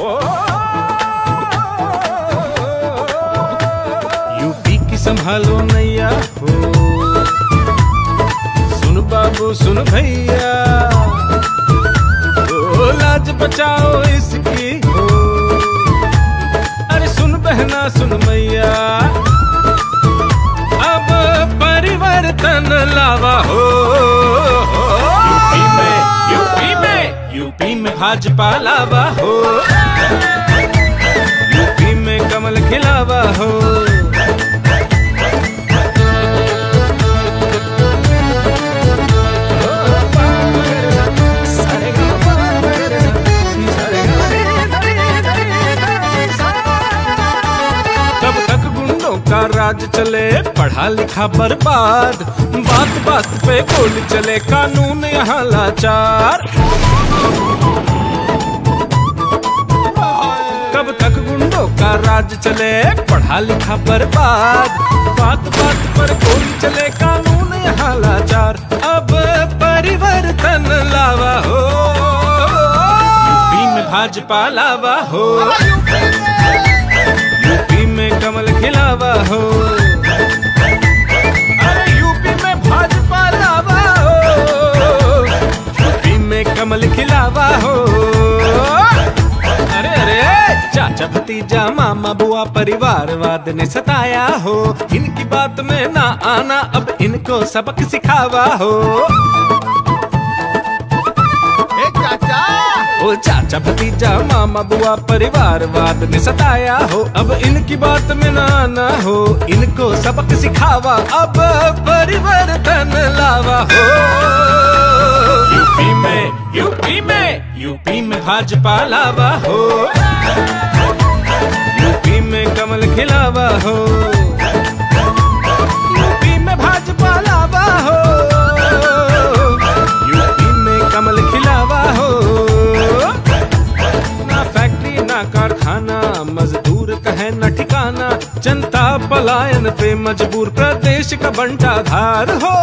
UP की संभालो नैया हो, सुन बाबू सुन भैया, ओ लाज बचाओ इसकी हो, अरे सुन बहना सुन मैया, अब परिवर्तन लावा हो। यूपी में भाजपा लावा हो, यूपी में कमल खिलावा हो। कब तक गुंडों का राज चले, पढ़ा लिखा बर्बाद, बात बात पे गोली चले, कानून यहाँ लाचार। कब तक गुंडों का राज चले, पढ़ा लिखा बर्बाद, बात बात पर गोली चले, कानून यहाँ लाचार। अब परिवर्तन लावा हो, यूपी में भाजपा लावा हो, यूपी में कमल खिलावा हो, अरे यूपी में भाजपा लावा हो, यूपी में कमल खिलावा हो। अरे अरे चाचा भतीजा मामा बुआ परिवारवाद ने सताया हो, इनकी बात में ना आना, अब इनको सबक सिखावा हो। ओ चाचा भतीजा मामा बुआ परिवारवाद ने सताया हो, अब इनकी बात में ना आना हो, इनको सबक सिखावा, अब परिवर्तन लावा हो। यूपी में भाजपा लावा हो, यूपी में कमल खिलावा हो, यूपी में भाजपा लावा हो, यूपी में कमल खिलावा हो। ना फैक्ट्री ना कारखाना, मजदूर का है न ठिकाना, जनता पलायन पे मजबूर, प्रदेश का बंटाधार हो।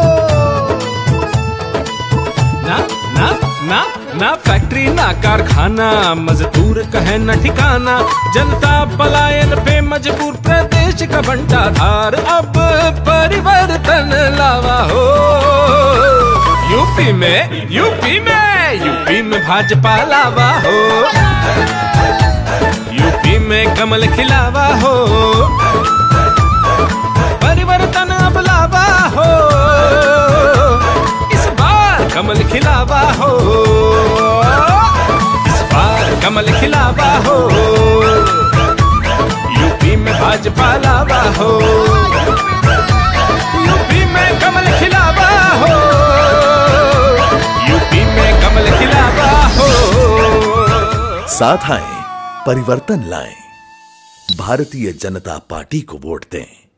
ना फैक्ट्री ना कारखाना, मजदूर का है न ठिकाना, जनता पलायन पे मजबूर, प्रदेश का बंटाधार। अब परिवर्तन लावा हो, यूपी में भाजपा लावा हो, यूपी में कमल खिलावा हो, परिवर्तन अब लावा हो, इस बार कमल खिलावा हो, इस बार कमल खिलावा हो, यूपी में भाजपा लावा हो, यूपी में कमल खिलावा हो, यूपी में कमल खिलावा हो। साथ आए परिवर्तन लाएं, भारतीय जनता पार्टी को वोट दें।